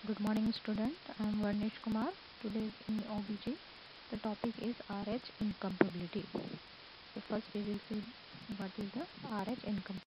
Good morning, student. I am Varnish Kumar. Today in OBG, the topic is RH incompatibility. So first we will see what is the RH incompatibility.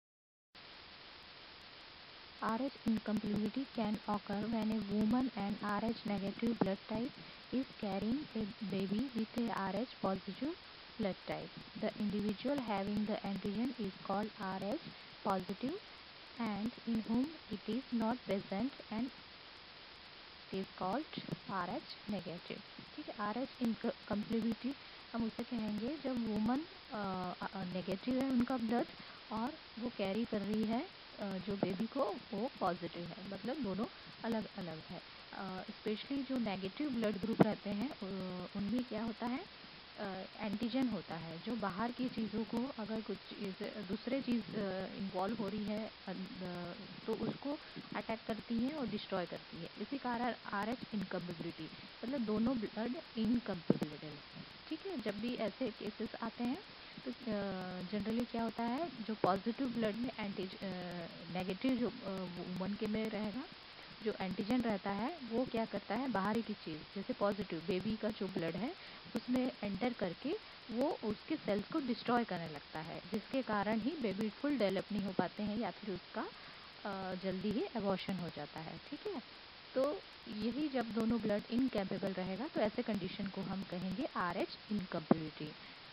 RH incompatibility can occur when a woman and RH negative blood type is carrying a baby with a RH positive blood type. The individual having the antigen is called RH positive and in whom it is not present and is called RH negative. ठीक है, RH इनकम्प्लेबिलिटी हम उसे कहेंगे जब woman negative है उनका blood और वो कैरी कर रही है जो बेबी को वो पॉजिटिव है, मतलब दोनों अलग अलग है. स्पेशली जो नेगेटिव ब्लड ग्रुप रहते हैं उनमें क्या होता है, एंटीजन होता है जो बाहर की चीज़ों को अगर कुछ दूसरे चीज़ इन्वॉल्व हो रही है तो उसको अटैक करती है और डिस्ट्रॉय करती है. इसी कारण RH इनकम्पेबिलिटी मतलब दोनों ब्लड इनकम्पेबिलिटी है. ठीक है, जब भी ऐसे केसेस आते हैं तो जनरली क्या होता है, जो पॉजिटिव ब्लड में नेगेटिव जो वुमन के में रहेगा, जो एंटीजन रहता है वो क्या करता है, बाहरी की चीज़ जैसे पॉजिटिव बेबी का जो ब्लड है उसमें एंटर करके वो उसके सेल्स को डिस्ट्रॉय करने लगता है, जिसके कारण ही बेबी फुल डेवलप नहीं हो पाते हैं या फिर उसका जल्दी ही एबॉर्शन हो जाता है. ठीक है, तो यही जब दोनों ब्लड इनकैपेबल रहेगा तो ऐसे कंडीशन को हम कहेंगे RH incompatibility.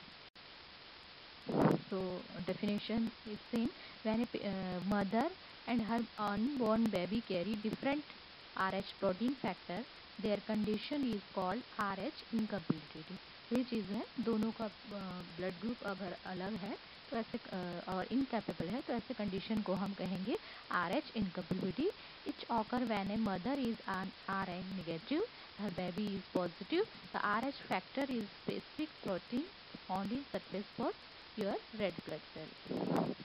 So definition is same. When a mother and her unborn baby carry different RH protein factor, their condition is called RH incompatibility. ये चीज़ है, दोनों का ब्लड ग्रुप अगर अलग है तो ऐसे और इनकैपेबल है तो ऐसे कंडीशन को हम कहेंगे RH incompatibility. It occur when a mother is an Rh negative, her baby is positive. The RH factor is specific protein found in surface for your red blood cell.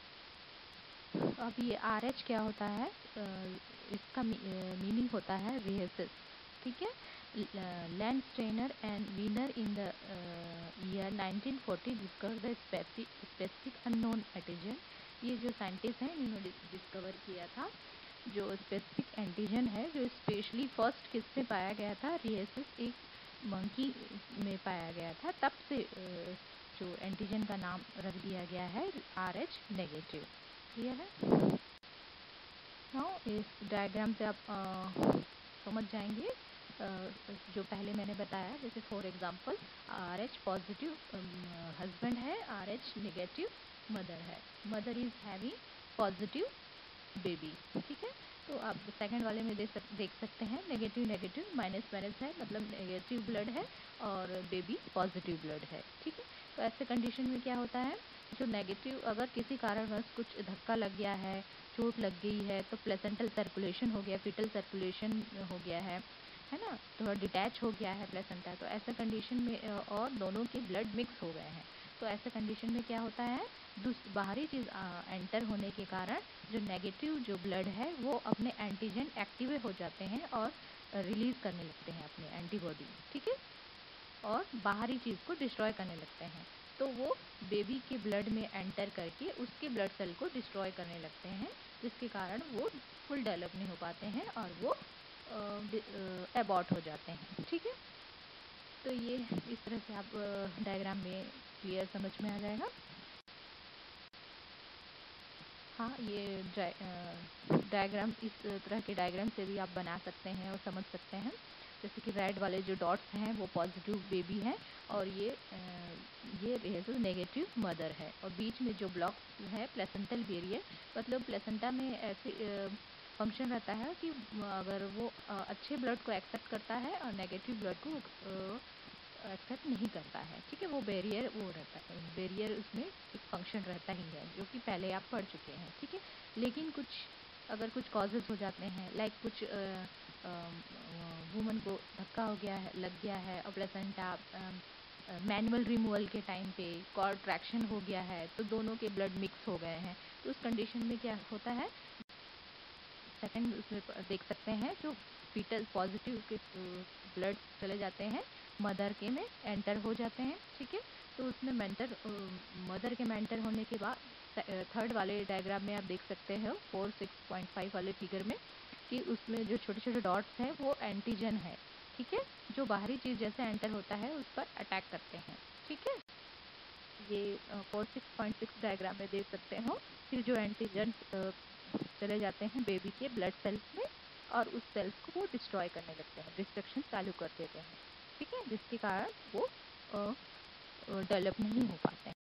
अब ये RH क्या होता है, इसका meaning होता है rhesus. ठीक है, Landsteiner and Wiener in the year 1940 discover the specific unknown antigen. ये जो साइंटिस्ट हैं इन्होंने डिस्कवर किया था जो स्पेसिफिक एंटीजन है जो स्पेशली फर्स्ट किस में पाया गया था, रिहेसिस एक मंकी में पाया गया था. तब से जो एंटीजन का नाम रख दिया गया है RH नेगेटिव. क्लियर है? नाउ इस डायग्राम से आप समझ जाएंगे जो पहले मैंने बताया, जैसे for example RH positive husband है, RH नेगेटिव मदर है. Mother is having positive baby. ठीक है, तो आप सेकंड वाले में देख सकते हैं नेगेटिव नेगेटिव माइनस माइनस है, मतलब नेगेटिव ब्लड है और बेबी पॉजिटिव ब्लड है. ठीक है, तो ऐसे कंडीशन में क्या होता है, जो नेगेटिव अगर किसी कारणवश कुछ धक्का लग गया है, चोट लग गई है तो प्लेसेंटल सर्कुलेशन हो गया, फीटल सर्कुलेशन हो गया है ना, थोड़ा डिटैच हो गया है प्लेसेंटा, तो ऐसे कंडीशन में और दोनों के ब्लड मिक्स हो गए हैं तो ऐसे कंडीशन में क्या होता है, बाहरी चीज़ एंटर होने के कारण जो नेगेटिव जो ब्लड है वो अपने एंटीजन एक्टिवेट हो जाते हैं और रिलीज करने लगते हैं अपने एंटीबॉडी. ठीक है, और बाहरी चीज़ को डिस्ट्रॉय करने लगते हैं तो वो बेबी के ब्लड में एंटर करके उसके ब्लड सेल को डिस्ट्रॉय करने लगते हैं, जिसके कारण वो फुल डेवलप नहीं हो पाते हैं और वो एबॉर्ट हो जाते हैं. ठीक है, तो ये इस तरह से आप डायग्राम में क्लियर समझ में आ जाएगा. हाँ, ये डायग्राम इस तरह के डायग्राम से भी आप बना सकते हैं और समझ सकते हैं. जैसे कि रेड वाले जो डॉट्स हैं वो पॉजिटिव बेबी है और ये तो नेगेटिव मदर है, और बीच में जो ब्लॉक है प्लेसेंटल बैरियर, मतलब प्लेसेंटा में ऐसे फंक्शन रहता है कि अगर वो अच्छे ब्लड को एक्सेप्ट करता है और नेगेटिव ब्लड को एक्सेप्ट नहीं करता है. ठीक है, वो बैरियर वो रहता है, बैरियर उसमें एक फंक्शन रहता ही है जो कि पहले आप पढ़ चुके हैं. ठीक है, लेकिन अगर कुछ कॉजेज हो जाते हैं, लाइक कुछ वुमन को धक्का हो गया है, लग गया है और प्लेसेंटा मैनुअल रिमूवल के टाइम पे कॉर्ड ट्रैक्शन हो गया है तो दोनों के ब्लड मिक्स हो गए हैं, तो उस कंडीशन में क्या होता है, सेकंड उसमें देख सकते हैं जो फीटल पॉजिटिव के ब्लड चले जाते हैं मदर के में एंटर हो जाते हैं. ठीक है, तो उसमें मदर के में एंटर होने के बाद थर्ड वाले डायग्राम में आप देख सकते हो 4.6.5 वाले फिगर में कि उसमें जो छोटे छोटे डॉट्स हैं वो एंटीजन है, ठीक है, जो बाहरी चीज़ जैसे एंटर होता है उस पर अटैक करते हैं, ठीक है। ये 4.6 डायग्राम में देख सकते हो। फिर जो एंटीजन चले जाते हैं बेबी के ब्लड सेल्स में और उस सेल्स को वो डिस्ट्रॉय करने लगते हैं, डिस्ट्रक्शन चालू कर देते हैं, ठीक है, जिसके कारण वो डेवलप नहीं हो पाते हैं,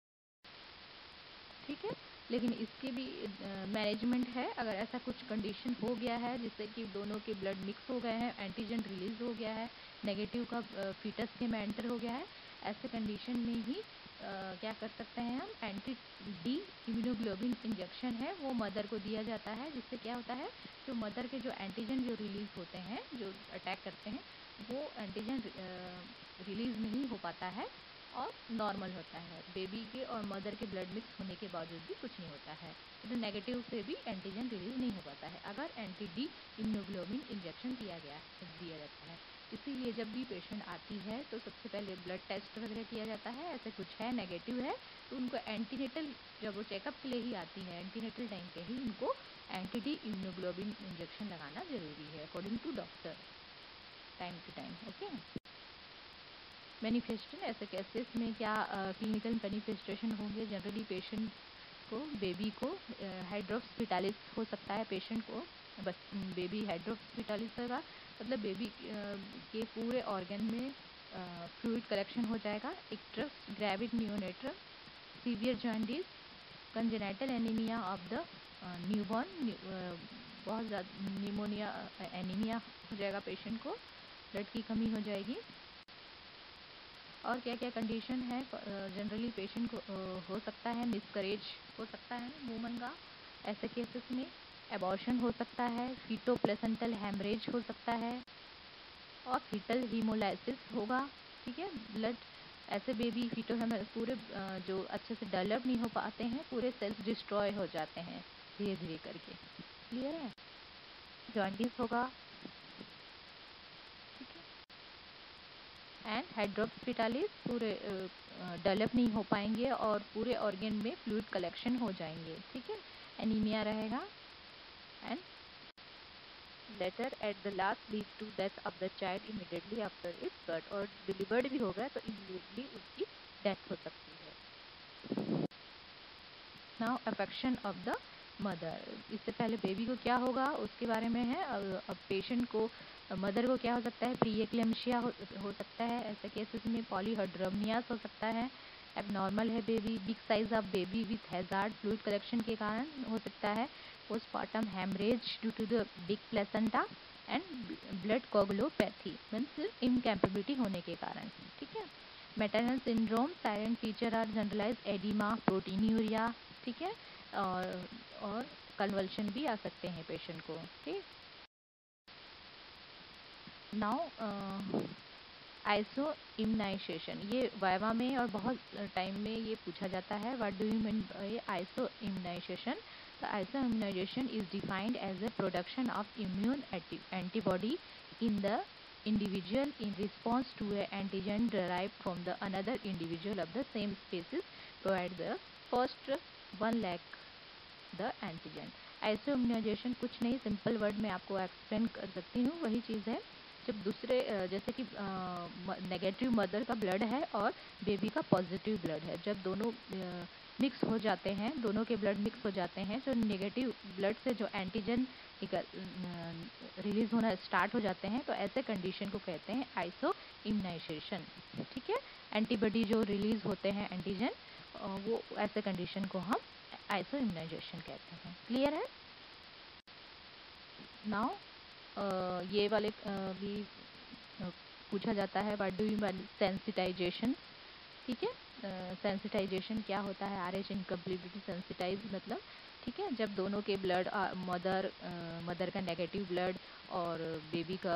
ठीक है। लेकिन इसके भी मैनेजमेंट है। अगर ऐसा कुछ कंडीशन हो गया है जिससे कि दोनों के ब्लड मिक्स हो गए हैं, एंटीजन रिलीज हो गया है, नेगेटिव का फीटस के में एंटर हो गया है, ऐसे कंडीशन में ही क्या कर सकते हैं हम, एंटी डी इम्यूनोग्लोबिन इंजेक्शन है वो मदर को दिया जाता है, जिससे क्या होता है जो मदर के जो एंटीजन जो रिलीज होते हैं, जो अटैक करते हैं, वो एंटीजन रिलीज नहीं हो पाता है और नॉर्मल होता है। बेबी के और मदर के ब्लड मिक्स होने के बावजूद भी कुछ नहीं होता है, तो नेगेटिव से भी एंटीजन रिलीज नहीं हो पाता है अगर एंटी डी इम्यूनोग्लोबिन इंजेक्शन दिया जाता है। इसीलिए जब भी पेशेंट आती है तो सबसे पहले ब्लड टेस्ट वगैरह किया जाता है, ऐसे कुछ है नेगेटिव है तो उनको एंटीनेटल, जब वो चेकअप के लिए ही आती है एंटीनेटल टाइम पे ही उनको एंटी डी इम्यूनोग्लोबिन इंजेक्शन लगाना जरूरी है according to doctor, time to time, okay. Manifestation, ऐसे केसेस में क्या क्लिनिकल मैनिफेस्टेशन होंगे, जनरली पेशेंट को, बेबी को हाइड्रोप्स हो सकता है, पेशेंट को बेबी हाइड्रोप्स होगा, मतलब बेबी के पूरे ऑर्गन में फ्लूइड कलेक्शन हो जाएगा, icterus gravis neonatorum, severe jaundice, congenital anaemia of the newborn, बहुत ज़्यादा निमोनिया एनीमिया हो जाएगा पेशेंट को, ब्लड की कमी हो जाएगी। और क्या क्या कंडीशन है, जनरली पेशेंट को हो सकता है मिसकरेज हो सकता है वूमन का, ऐसे केसेस में एबॉर्शन हो सकता है, फीटो प्लेसेंटल हेमरेज हो सकता है और फीटल हीमोलाइसिस होगा, ठीक है। ब्लड, ऐसे बेबी फीटो पूरे जो अच्छे से डेवलप नहीं हो पाते हैं, पूरे सेल्स डिस्ट्रॉय हो जाते हैं धीरे धीरे करके, क्लियर है। जॉन्डिस होगा, एंड हाइड्रोप्स पूरे डेवलप नहीं हो पाएंगे और पूरे ऑर्गन में फ्लूइड कलेक्शन हो जाएंगे, ठीक है। एनीमिया रहेगा and later at the last lead to death of the child immediately after its birth, और डिलीवर्ड भी होगा तो इमीडिएटली उसकी डेथ हो सकती है। Now affection of the mother, इससे पहले बेबी को क्या होगा उसके बारे में है। अब पेशेंट को, मदर को क्या हो सकता है, प्री एक्लेम्शिया हो सकता है, ऐसे केसेस में पॉलीहाइड्रोमियास हो सकता है, एबनॉर्मल है baby, big size of baby with hazard fluid collection के कारण हो सकता है, postpartum haemorrhage due to the big placenta and blood coagulopathy means incapability होने के कारण, ठीक है। Maternal syndrome, silent feature are generalised oedema, proteinuria, ठीक है, और कन्वल्शन भी आ सकते हैं पेशेंट को, ठीक। नाउ आइसो इम्यूनाइजेशन, ये वाइवा में और बहुत टाइम में ये पूछा जाता है, what do you mean by isoimmunization. The isoimmunization is defined as a production of immune antibody in the individual in response to a antigen derived from the another individual of the same species provide the first one like the antigen। Isoimmunization कुछ नहीं, simple word में आपको explain कर सकती हूँ, वही चीज़ है जब दूसरे जैसे कि नेगेटिव मदर का ब्लड है और बेबी का पॉजिटिव ब्लड है, जब दोनों मिक्स हो जाते हैं, दोनों के ब्लड मिक्स हो जाते हैं, जो नेगेटिव ब्लड से जो एंटीजन रिलीज होना स्टार्ट हो जाते हैं, तो ऐसे कंडीशन को कहते हैं आइसो इम्यूनाइजेशन, ठीक है। एंटीबॉडी जो रिलीज होते हैं एंटीजन, वो ऐसे कंडीशन को हम आइसो इम्यूनाइजेशन कहते हैं, क्लियर है। नाउ ये वाले भी पूछा जाता है, what do you mean sensitization, ठीक है। सेंसिटाइजेशन क्या होता है, RH इनकम्प्लीटली सेंसिटाइज मतलब, ठीक है, जब दोनों के ब्लड मदर का नेगेटिव ब्लड और बेबी का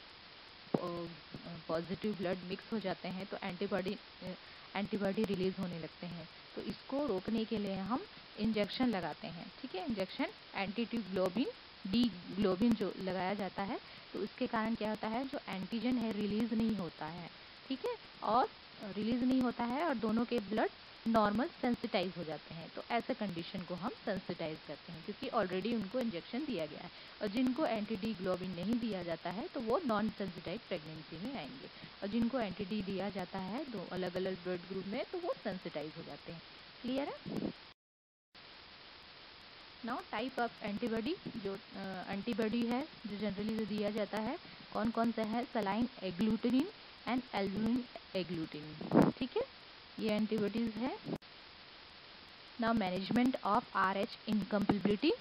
पॉजिटिव ब्लड मिक्स हो जाते हैं तो एंटीबॉडी रिलीज होने लगते हैं, तो इसको रोकने के लिए हम इंजेक्शन लगाते हैं, ठीक है। इंजेक्शन एंटीग्लोबिन डी ग्लोबिन जो लगाया जाता है, तो उसके कारण क्या होता है, जो एंटीजन है रिलीज नहीं होता है, ठीक है, और रिलीज नहीं होता है और दोनों के ब्लड नॉर्मल सेंसिटाइज हो जाते हैं। तो ऐसे कंडीशन को हम सेंसिटाइज करते हैं, क्योंकि ऑलरेडी उनको इंजेक्शन दिया गया है। और जिनको एंटी डी ग्लोबिन नहीं दिया जाता है तो वो नॉन सेंसिटाइज प्रेगनेंसी में आएंगे, और जिनको एंटी डी दिया जाता है दो अलग अलग ब्लड ग्रुप में तो वो सेंसिटाइज हो जाते हैं। क्लियर है? नाउ टाइप ऑफ एंटीबॉडी, जो एंटीबॉडी है जो जनरली दिया जाता है कौन कौन सा है? Saline agglutinin and albumin agglutinin. ठीक है, ये एंटीबॉडीज है। Now management of RH incompatibility.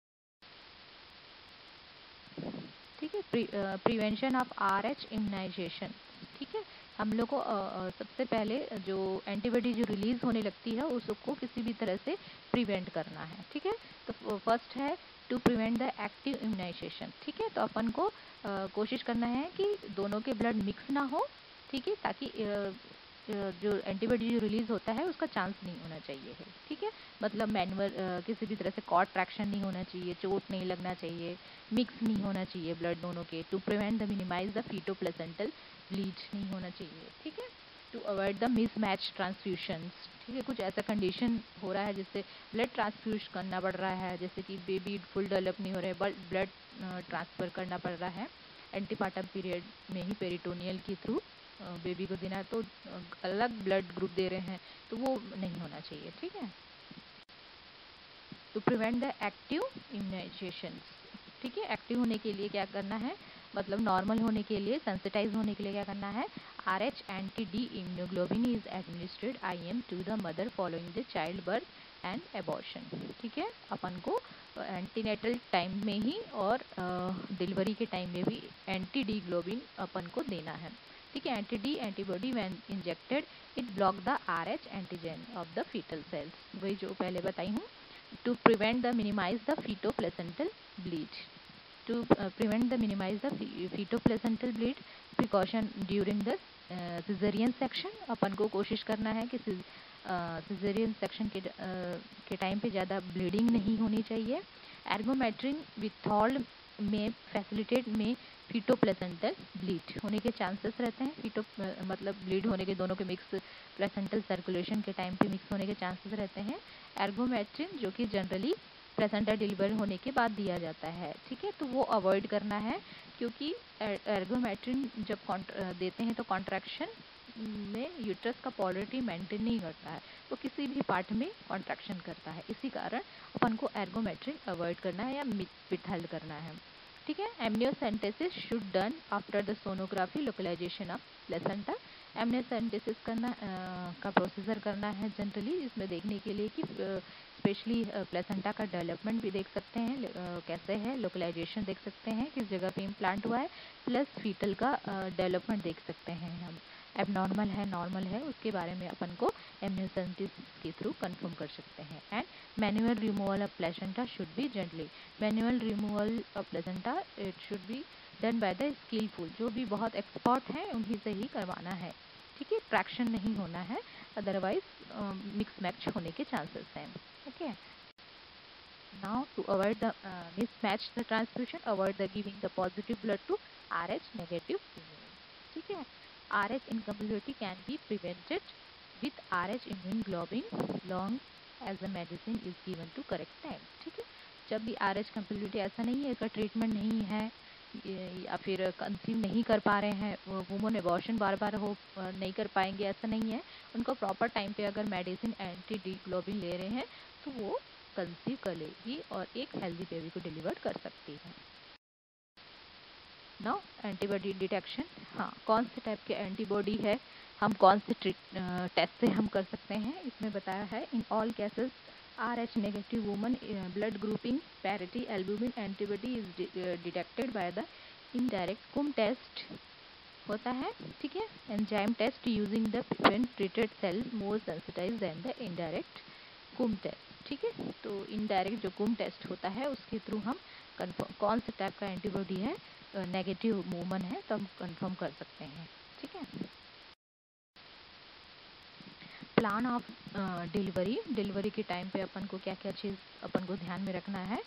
ठीक है, प्रिवेंशन ऑफ RH इम्यूनाइजेशन। ठीक है, हम लोग को सबसे पहले जो एंटीबॉडी जो रिलीज होने लगती है उसको किसी भी तरह से प्रिवेंट करना है। ठीक है, तो फर्स्ट है to prevent the active immunization. ठीक है, तो अपन को कोशिश करना है कि दोनों के ब्लड मिक्स ना हो। ठीक है, ताकि जो एंटीबॉडी जो रिलीज होता है उसका चांस नहीं होना चाहिए है। ठीक है, मतलब मैनुअल किसी भी तरह से कॉर्ड ट्रैक्शन नहीं होना चाहिए, चोट नहीं लगना चाहिए, मिक्स नहीं होना चाहिए ब्लड दोनों के। To prevent the minimize the feto placental bleed नहीं होना चाहिए। ठीक है, to avoid the mismatch transfusions. ठीक है, कुछ ऐसा कंडीशन हो रहा है जिससे ब्लड ट्रांसफ्यूज करना पड़ रहा है, जैसे कि बेबी फुल डेवलप नहीं हो रहे, ब्लड ट्रांसफ़र करना पड़ रहा है एंटीपार्टम पीरियड में ही पेरिटोनियल के थ्रू बेबी को देना, तो अलग ब्लड ग्रुप दे रहे हैं तो वो नहीं होना चाहिए। ठीक है, to prevent the active immunization. ठीक है, एक्टिव होने के लिए क्या करना है, मतलब नॉर्मल होने के लिए, सेंसिटाइज होने के लिए क्या करना है? RH anti D immunoglobin is administered IM to the mother following the child birth and abortion. ठीक है, अपन को एंटीनेटल टाइम में ही और डिलीवरी के टाइम में भी एंटी डी ग्लोबिन अपन को देना है। ठीक है, anti D antibody when injected it block the RH antigen of the fetal cells, वही जो पहले बताई हूँ। To prevent the minimize the feto placental bleed. To prevent the minimize the feto placental bleed precaution during the caesarean section. अपन को कोशिश करना है कि सिजेरियन सेक्शन के टाइम पे ज़्यादा ब्लीडिंग नहीं होनी चाहिए। एर्गोमेट्रिन विथॉल्ड में फैसिलिटेट में फीटो प्लेसेंटल ब्लीड होने के चांसेस रहते हैं। फीटो मतलब ब्लीड होने के, दोनों के मिक्स प्लेसेंटल सर्कुलेशन के टाइम पे मिक्स होने के चांसेस रहते हैं। एर्गोमेट्रिन जो कि जनरली प्लेसेंटा डिलीवर होने के बाद दिया जाता है। ठीक है, तो वो अवॉइड करना है, क्योंकि एर्गोमेट्रिन जब देते हैं तो कॉन्ट्रैक्शन में यूट्रस का पोलरिटी मेंटेन नहीं करता है, वो किसी भी पार्ट में कॉन्ट्रैक्शन करता है। इसी कारण अपन को एर्गोमेट्रिन अवॉइड करना है या विथहेल्ड करना है। ठीक है, amniocentesis should done after the sonography localization of placenta. Amniocentesis करना का प्रोसीजर करना है जनरली, इसमें देखने के लिए कि स्पेशली प्लेसेंटा का डेवलपमेंट भी देख सकते हैं कैसे है, लोकलाइजेशन देख सकते हैं किस जगह पे इम्प्लांट हुआ है, प्लस फीटल का डेवलपमेंट देख सकते हैं हम। एबनॉर्मल है, नॉर्मल है, उसके बारे में अपन को एमनियोसेंटेसिस के थ्रू कंफर्म कर सकते हैं। And manual removal of placenta should be gently. Manual removal of placenta it should be done by the skilful, जो भी बहुत एक्सपर्ट हैं उन्हीं से ही करवाना है। ठीक है, ट्रैक्शन नहीं होना है, अदरवाइज मिक्स मैच होने के चांसेस हैं। Okay, now to avoid the mismatch the transfusion, avoid the giving the positive blood to RH negative. ठीक है, RH incompatibility can be prevented with RH immunoglobulin long as the medicine is given to correct time। ठीक है, जब भी RH compatibility ऐसा नहीं है, इसका ट्रीटमेंट नहीं है या फिर कंसीव नहीं कर पा रहे हैं, वुमन एबॉर्शन बार बार नहीं कर पाएंगे, ऐसा नहीं है। उनको प्रॉपर टाइम पे अगर मेडिसिन एंटी डी ग्लोबिन ले रहे हैं तो वो कंसीव कर लेगी और एक हेल्दी बेबी को डिलीवर कर सकती है। Now antibody detection. हाँ, कौन से टाइप के एंटीबॉडी है, हम कौन से टेस्ट से हम कर सकते हैं, इसमें बताया है। In all cases RH negative woman blood grouping parity albumin antibody is detected by the indirect coombs test होता है। ठीक है, enzyme test using the treated cell more sensitize than the indirect coombs test. ठीक है, तो indirect जो कुम test होता है उसके थ्रू हम कन्फर्म कौन से टाइप का एंटीबॉडी है, नेगेटिव वुमन है, तो हम कंफर्म कर सकते हैं। ठीक है, प्लान ऑफ डिलीवरी के टाइम पे अपन को क्या क्या चीज़ अपन को ध्यान में रखना है।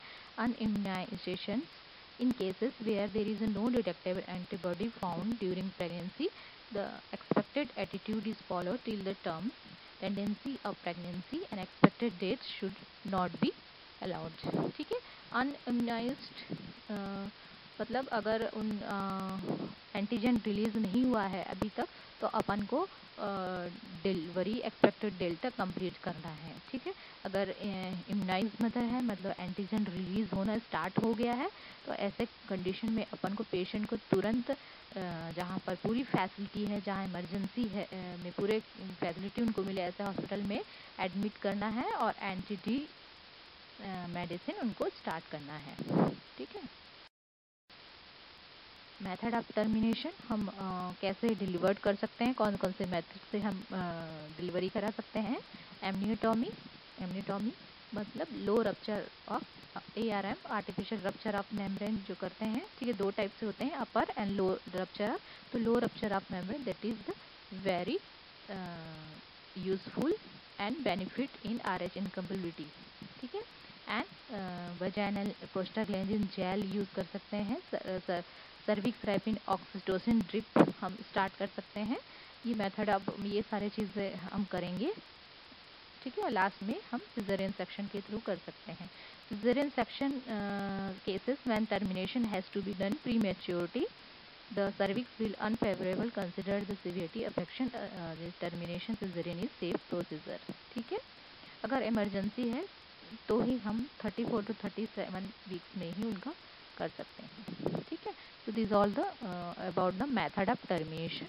Unimmunization in cases where there is no detectable antibody found during pregnancy the expected attitude is followed till the term tendency of pregnancy and expected dates should not be allowed. ठीक है. अनइम्यूनाइज्ड मतलब अगर उन एंटीजन रिलीज नहीं हुआ है अभी तक तो अपन को डिलीवरी एक्सपेक्टेड डेट तक कंप्लीट करना है. ठीक है. अगर इम्यूनाइज मदर है मतलब एंटीजन रिलीज होना स्टार्ट हो गया है तो ऐसे कंडीशन में अपन को पेशेंट को तुरंत जहाँ पर पूरी फैसिलिटी है, जहाँ इमरजेंसी है में पूरे फैसिलिटी उनको मिले ऐसे हॉस्पिटल में एडमिट करना है और एंटी मेडिसिन उनको स्टार्ट करना है. ठीक है. मेथड ऑफ टर्मिनेशन हम कैसे डिलीवर्ड कर सकते हैं, कौन कौन से मेथड से हम डिलीवरी करा सकते हैं. एमनियोटॉमी मतलब low rupture of ARM artificial rupture of membrane जो करते हैं. ठीक है. 2 टाइप से होते हैं, अपर एंड लो रप्चर. तो low rupture of membrane that is the very useful and benefit in RH incompatibility. ठीक है. And vaginal prostaglandin gel use कर सकते हैं. सर्विक्स रैपिन ऑक्सीटोसिन ड्रिप हम स्टार्ट कर सकते हैं. ये मेथड अब ये सारे चीज़ें हम करेंगे. ठीक है. लास्ट में हम सिजेरियन सेक्शन के थ्रू कर सकते हैं. Caesarean section cases when termination has to be done prematurity the cervix will unfavourable consider the severity affection termination caesarean is safe procedure. ठीक है. अगर इमरजेंसी है तो ही हम 34 to 37 वीक्स में ही उनका कर सकते हैं. ठीक है. So these all the about the method of termination.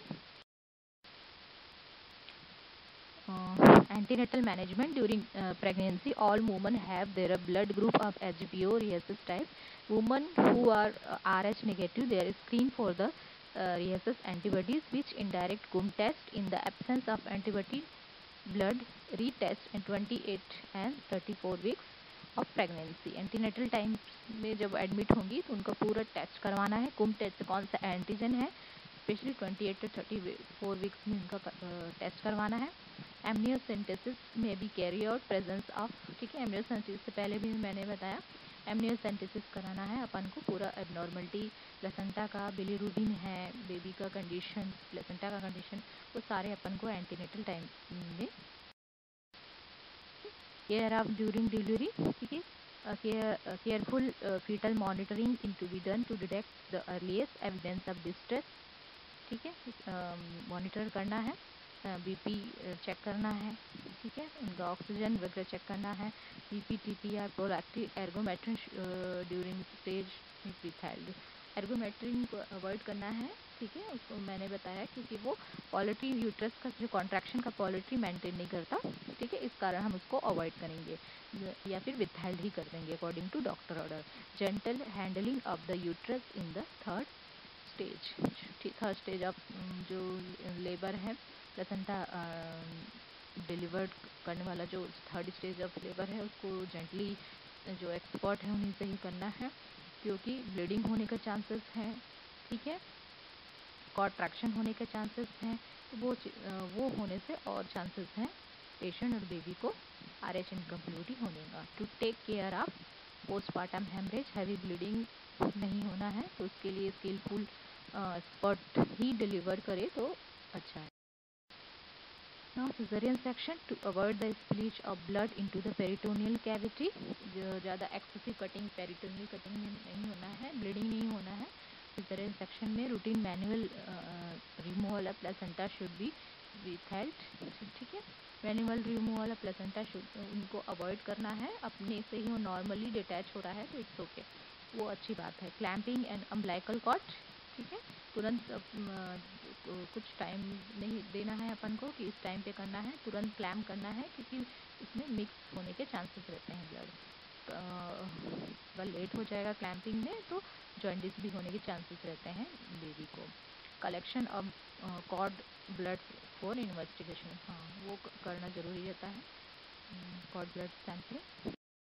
Antenatal management during pregnancy. All women have their blood group of HBO rhesus type. Women who are RH negative, they are screened for the rhesus antibodies, which indirect CUM test. In the absence of antibody, blood retest in 28 and 34 weeks of pregnancy. Antenatal time में जब admit होंगी तो उनका पूरा test करवाना है. कुम test कौन सा एंटीजन है, स्पेशली 28 to 34 वीक्स में उनका टेस्ट करवाना है. एमनियोसेंटेसिस में भी कैरी आउट प्रेजेंस ऑफ. ठीक है. एमनियोसेंटेसिस से पहले भी मैंने बताया एमनियोसेंटेसिस कराना है अपन को. पूरा एबनॉर्मलिटी प्लेसेंटा का, बिलीरुबिन है, बेबी का कंडीशन, प्लेसेंटा का कंडीशन, वो सारे अपन को एंटीनेटल टाइम में. Care of during delivery. ठीक है. Careful fetal monitoring in to be done to detect the earliest evidence of distress. ठीक है. मॉनिटर करना है, BP चेक करना है. ठीक है. उनका ऑक्सीजन वगैरह चेक करना है. BP TPR prolactive ergometrine during stage withheld. Ergometrine को अवॉइड करना है. ठीक है. उसको मैंने बताया क्योंकि वो पॉलिट्री यूट्रस का जो कॉन्ट्रैक्शन का पॉलिट्री मेंटेन नहीं करता. ठीक है. इस कारण हम उसको अवॉइड करेंगे या फिर विथहेल्ड ही कर देंगे according to doctor order. Gentle handling of the uterus in the third stage of जो लेबर है, प्लेसेंटा डिलीवर्ड करने वाला जो थर्ड स्टेज ऑफ लेबर है उसको जेंटली जो एक्सपर्ट है उन्हीं से ही करना है क्योंकि ब्लीडिंग होने का चांसेस है. ठीक है. कॉन्ट्रैक्शन होने के चांसेस हैं. तो वो होने से और चांसेस हैं पेशेंट और बेबी को RH इनकम्प्लीटी होने का. To take care of postpartum haemorrhage, heavy bleeding नहीं होना है तो उसके लिए स्किलफुल एक्सपर्ट ही डिलीवर करे तो अच्छा है. Now caesarean section to avoid the spillage of blood into the peritoneal cavity. जो ज़्यादा एक्सेसिव कटिंग पेरिटोनियल कटिंग में नहीं होना है, ब्लीडिंग नहीं होना है. सिजेरियन सेक्शन में routine manual removal of placenta should be withheld. ठीक है. Manual removal of placenta should उनको अवॉइड करना है. अपने से ही वो नॉर्मली डिटैच हो रहा है तो इट्स ओके, वो अच्छी बात है. Clamping and umbilical cord. ठीक है. तुरंत कुछ टाइम नहीं देना है अपन को कि इस टाइम पे करना है, तुरंत क्लैम्प करना है क्योंकि इसमें मिक्स होने के चांसेस रहते हैं ब्लड. अगर लेट हो जाएगा क्लैंपिंग में तो जॉइंटिस भी होने के चांसेस रहते हैं बेबी को. Collection of cord blood for investigation, हाँ वो करना जरूरी रहता है. Cord blood sampling.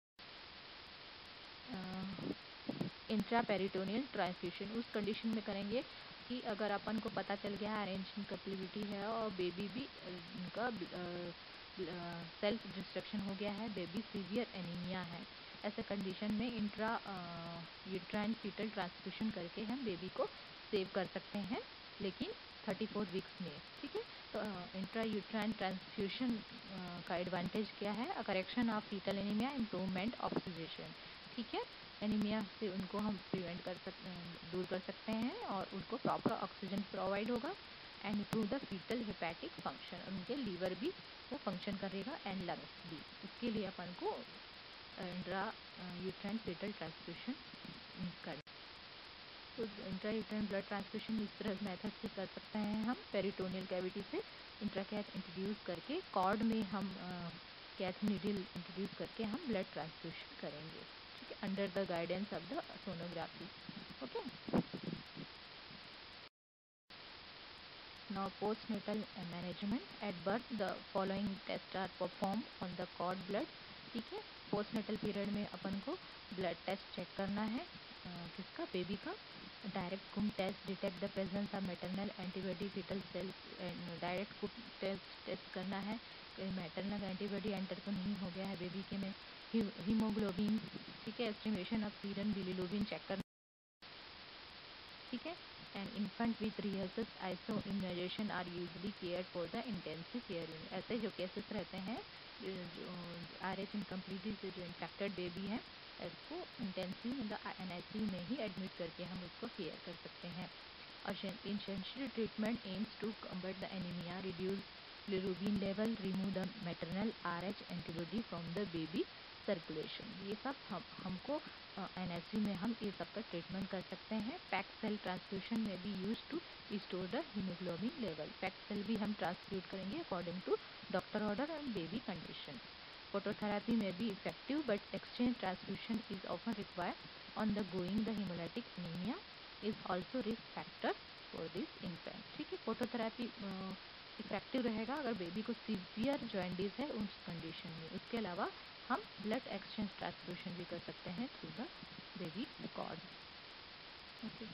Intra peritoneal transfusion उस कंडीशन में करेंगे कि अगर अपन को पता चल गया RH इनकम्प्लीटी है और बेबी भी उनका सेल्फ डिस्ट्रक्शन हो गया है, बेबी सीवियर एनीमिया है, ऐसे कंडीशन में इंट्रा यूट्राइन फीटल ट्रांसफ्यूशन करके हम बेबी को सेव कर सकते हैं. लेकिन 34 वीक्स में, ठीक है। तो इंट्रा यूट्राइन ट्रांसफ्यूशन का एडवांटेज क्या है? Correction of fetal anaemia, improvement of situation, ठीक है। एनीमिया से उनको हम प्रिवेंट कर सकते हैं, दूर कर सकते हैं, और उनको प्रॉपर ऑक्सीजन प्रोवाइड होगा, and improve the fetal hepatic function, उनके लीवर भी वो फंक्शन करेगा, एंड लंग्स भी। इसके लिए अपन को इंट्रा यूट्राइन फीटल ट्रांसफ्यूशन कर, तो इंट्रा यूट्राइन ब्लड ट्रांसफ्यूशन इस तरह मेथड से कर सकते हैं हम। पेरिटोनियल कैविटी से इंट्राकैथ इंट्रोड्यूस करके कॉर्ड में हम कैथ नीडल इंट्रोड्यूस करके हम ब्लड ट्रांसफ्यूशन करेंगे, ठीक है, under the guidance of the sonography. Okay, now postnatal management at birth the following tests are performed on the cord blood, ठीक है। पोस्टनेटल पीरियड में अपन को ब्लड टेस्ट चेक करना है, किसका? बेबी का। Direct coombs test detect the presence of maternal antibody fetal cells, direct coombs test करना है कि मैटरनल एंटीबॉडी एंटर तो नहीं हो गया है बेबी के में। हीमोग्लोबिन, ठीक है, estimation of serum bilirubin check करना, ठीक है। And infant with rehearsal iso immunization are usually care for the intensive care unit. ऐसे जो केसेस रहते हैं, जो RH इनकम्प्लीटली से जो इन्फेक्टेड बेबी है, इसको इंटेंसिव मतलब NICU में ही एडमिट करके हम उसको केयर कर सकते हैं। और intensive treatment aims to combat the anaemia, reduce bilirubin level, remove the maternal RH antibody from the baby circulation. ये सब हमको NICU में हम ये सब का ट्रीटमेंट कर सकते हैं। पैक सेल ट्रांसफ्यूशन में भी use to restore the haemoglobin level. Pack cell भी हम ट्रांसफ्यूट करेंगे according to doctor order and baby condition. Phototherapy में भी effective, but exchange transfusion is often required on the going the haemolytic anaemia is also risk factor for this infant, ठीक है। Phototherapy effective रहेगा अगर baby को severe jaundice है उस condition में। उसके अलावा हम ब्लड एक्सचेंज ट्रांसफ्यूशन भी कर सकते हैं through the baby cord. Okay,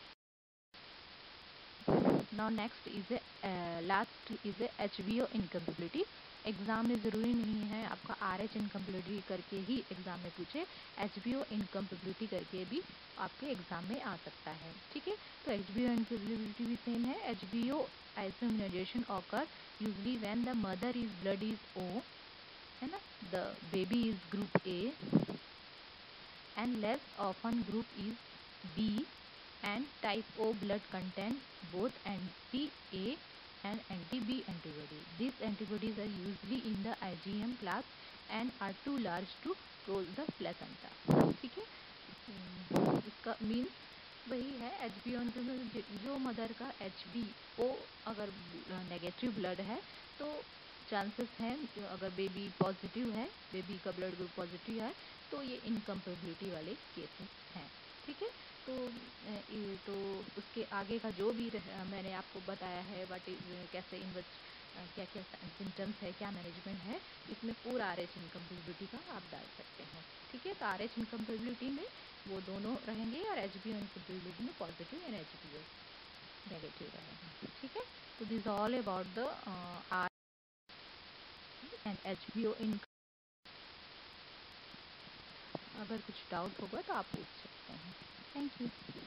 now next is a last is a HBO इनकम्प्लीबिलिटी। एग्जाम में ज़रूरी नहीं है आपका RH इनकम्प्लीबिलिटी करके ही एग्जाम में पूछे, HBO इनकम्प्लीबिलिटी करके भी आपके एग्जाम में आ सकता है, ठीक है। तो HBO इनकम्प्लीबिलिटी भी सेम है। HBO isoimmunization occur usually when the mother is blood is O, है ना, the baby is group A, and less often group is B, and type O blood contain both anti-A and anti-B antibody. These antibodies are usually in the IgM class and are too large to cross the placenta, ठीक है। इसका means वही है, HBO जो mother का HBO अगर negative blood है तो चांसेस हैं, अगर बेबी पॉजिटिव है, बेबी का ब्लड ग्रुप पॉजिटिव है, तो ये इनकम्पेबिलिटी वाले केसेस हैं, ठीक है। तो उसके आगे का जो भी मैंने आपको बताया है, कैसे क्या क्या सिम्टम्स है, क्या मैनेजमेंट है, इसमें पूरा RH इनकम्पेबिलिटी का आप डाल सकते हैं, ठीक है। तो RH इनकम्पेबिलिटी में वो दोनों रहेंगे, और HBO इनकम्पेबिलिटी में पॉजिटिव एंड HBO नेगेटिव रहेगा, ठीक है। तो this all about the R and HBO इन। अगर कुछ डाउट होगा तो आप पूछ सकते हैं। Thank you.